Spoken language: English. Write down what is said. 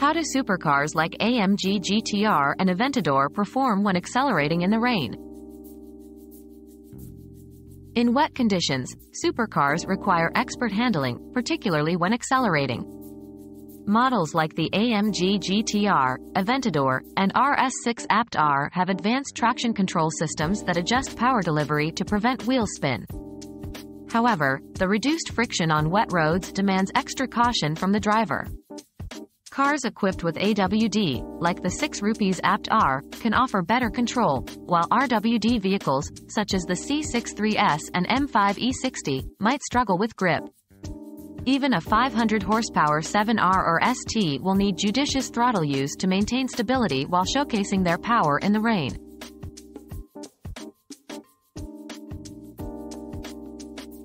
How do supercars like AMG GTR and Aventador perform when accelerating in the rain? In wet conditions, supercars require expert handling, particularly when accelerating. Models like the AMG GTR, Aventador, and RS6 ABT-R have advanced traction control systems that adjust power delivery to prevent wheel spin. However, the reduced friction on wet roads demands extra caution from the driver. Cars equipped with AWD, like the 6 Rupees ABT-R, can offer better control, while RWD vehicles, such as the C63S and M5 E60, might struggle with grip. Even a 500 horsepower 7R or ST will need judicious throttle use to maintain stability while showcasing their power in the rain.